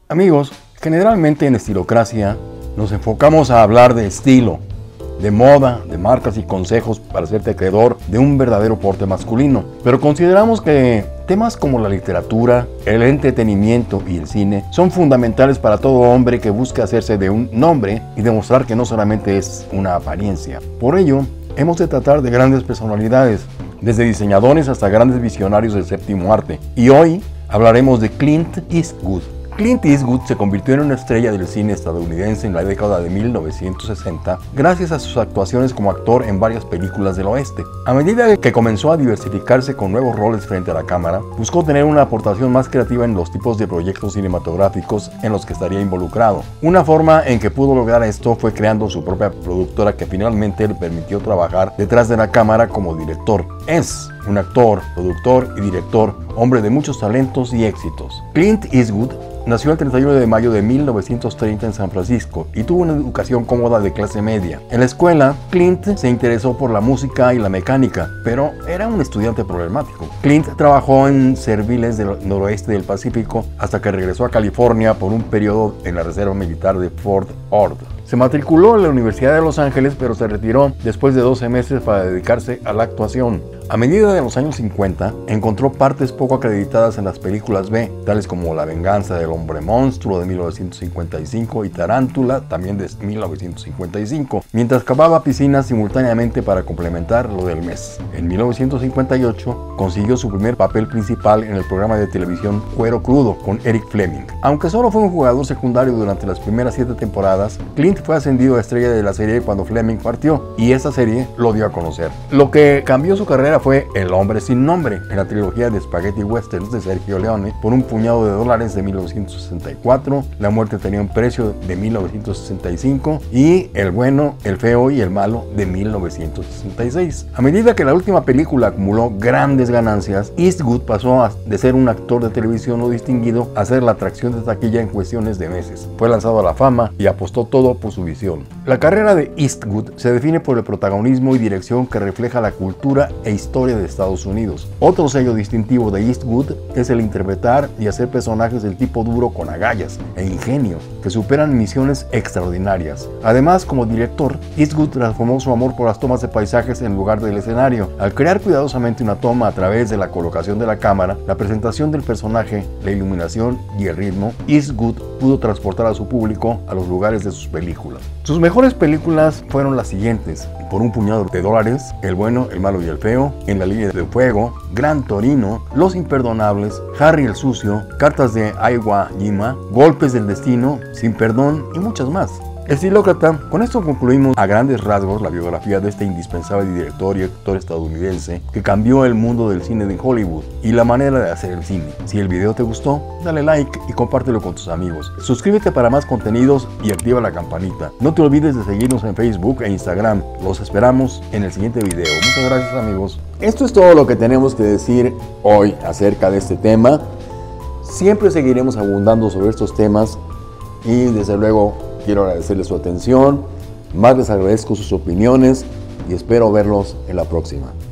Amigos, generalmente en Estilocracia nos enfocamos a hablar de estilo, de moda, de marcas y consejos para hacerte acreedor de un verdadero porte masculino. Pero consideramos que temas como la literatura, el entretenimiento y el cine son fundamentales para todo hombre que busca hacerse de un nombre y demostrar que no solamente es una apariencia. Por ello, hemos de tratar de grandes personalidades, desde diseñadores hasta grandes visionarios del séptimo arte. Y hoy hablaremos de Clint Eastwood. Clint Eastwood se convirtió en una estrella del cine estadounidense en la década de 1960 gracias a sus actuaciones como actor en varias películas del oeste. A medida que comenzó a diversificarse con nuevos roles frente a la cámara, buscó tener una aportación más creativa en los tipos de proyectos cinematográficos en los que estaría involucrado. Una forma en que pudo lograr esto fue creando su propia productora que finalmente le permitió trabajar detrás de la cámara como director. Es un actor, productor y director, hombre de muchos talentos y éxitos. Clint Eastwood nació el 31 de mayo de 1930 en San Francisco y tuvo una educación cómoda de clase media. En la escuela, Clint se interesó por la música y la mecánica, pero era un estudiante problemático. Clint trabajó en serviles del noroeste del Pacífico hasta que regresó a California por un periodo en la Reserva Militar de Fort Ord. Se matriculó en la Universidad de Los Ángeles, pero se retiró después de 12 meses para dedicarse a la actuación. A medida de los años 50, encontró partes poco acreditadas en las películas B, tales como La venganza del hombre monstruo de 1955 y Tarántula, también de 1955, mientras cavaba piscinas simultáneamente para complementar lo del mes. En 1958, consiguió su primer papel principal en el programa de televisión Cuero Crudo con Eric Fleming. Aunque solo fue un jugador secundario durante las primeras 7 temporadas, Clint fue ascendido a estrella de la serie cuando Fleming partió, y esta serie lo dio a conocer. Lo que cambió su carrera fue El hombre sin nombre, en la trilogía de Spaghetti Westerns de Sergio Leone, por un puñado de dólares de 1964, La muerte tenía un precio de 1965 y El bueno, el feo y el malo de 1966. A medida que la última película acumuló grandes ganancias, Eastwood pasó de ser un actor de televisión no distinguido a ser la atracción de taquilla en cuestiones de meses. Fue lanzado a la fama y apostó todo por su visión. La carrera de Eastwood se define por el protagonismo y dirección que refleja la cultura e historia de Estados Unidos. Otro sello distintivo de Eastwood es el interpretar y hacer personajes del tipo duro con agallas e ingenio que superan misiones extraordinarias. Además, como director, Eastwood transformó su amor por las tomas de paisajes en lugar del escenario. Al crear cuidadosamente una toma a través de la colocación de la cámara, la presentación del personaje, la iluminación y el ritmo, Eastwood pudo transportar a su público a los lugares de sus películas. Sus mejores películas fueron las siguientes: Por un puñado de dólares, El bueno, el malo y el feo, En la línea de fuego, Gran Torino, Los imperdonables, Harry el sucio, Cartas de Iwo Jima, Golpes del destino, Sin perdón y muchas más. Estilócrata, con esto concluimos a grandes rasgos la biografía de este indispensable director y actor estadounidense que cambió el mundo del cine de Hollywood y la manera de hacer el cine. Si el video te gustó, dale like y compártelo con tus amigos. Suscríbete para más contenidos y activa la campanita. No te olvides de seguirnos en Facebook e Instagram. Los esperamos en el siguiente video. Muchas gracias, amigos. Esto es todo lo que tenemos que decir hoy acerca de este tema. Siempre seguiremos abundando sobre estos temas y desde luego quiero agradecerles su atención, más les agradezco sus opiniones y espero verlos en la próxima.